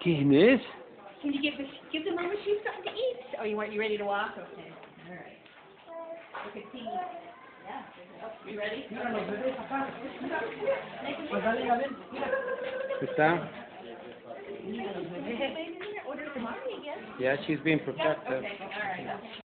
Goodness. Can you give the mama sheep something to eat? Oh, you ready to walk? Okay. All right. Look at Tea. Yeah. Oh, you ready? Está? Order the mommy again. Yeah, she's being protected. Okay. All right.